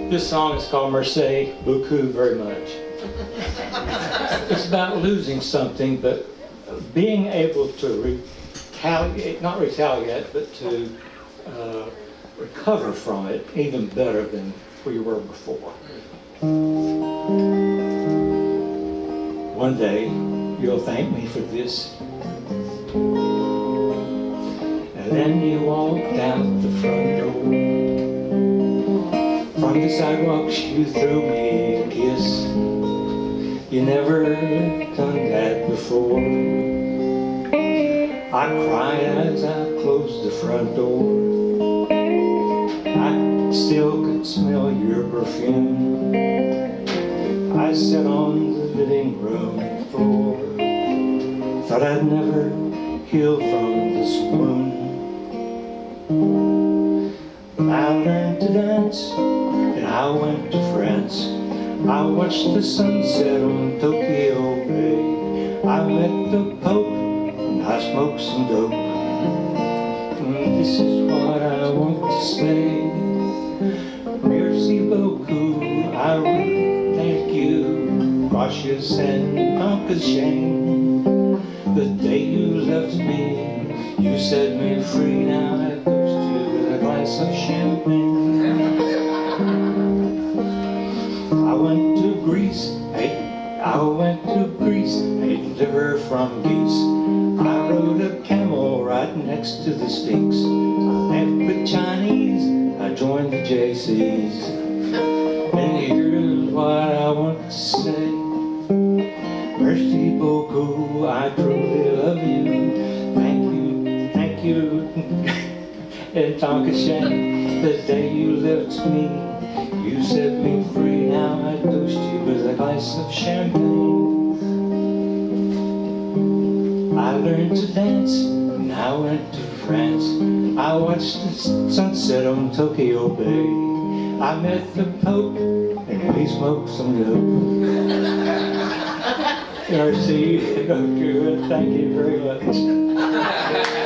This song is called Merci, Beaucoup very much. It's about losing something, but being able to retaliate, not retaliate, but to recover from it even better than we were before. One day, you'll thank me for this. And then you walked out the front door. From the sidewalks you threw me a kiss. You never done that before. I cried as I closed the front door. I still could smell your perfume. I sat on the living room floor. Thought I'd never heal from this wound. But I learned to dance, and I went to France. I watched the sunset on Tokyo Bay. I met the Pope, and I smoked some dope. And this is what I want to say. Merci beaucoup, I really thank you. Gracious and conquer shame. The day you left me, you set me free. Now I toast you with a glass of champagne. I went to Greece, ate liver from geese. I rode a camel right next to the Sphinx. I left with Chinese, I joined the JCs. And here's what I want to say. Merci beaucoup, I truly love you. Thank you, and danke schön. The day you left me, you set me free. Now I toast you with a glass of champagne. I learned to dance, and I went to France. I watched the sunset on Tokyo Bay. I met the Pope, and we smoked some dope. Merci, thank you very much.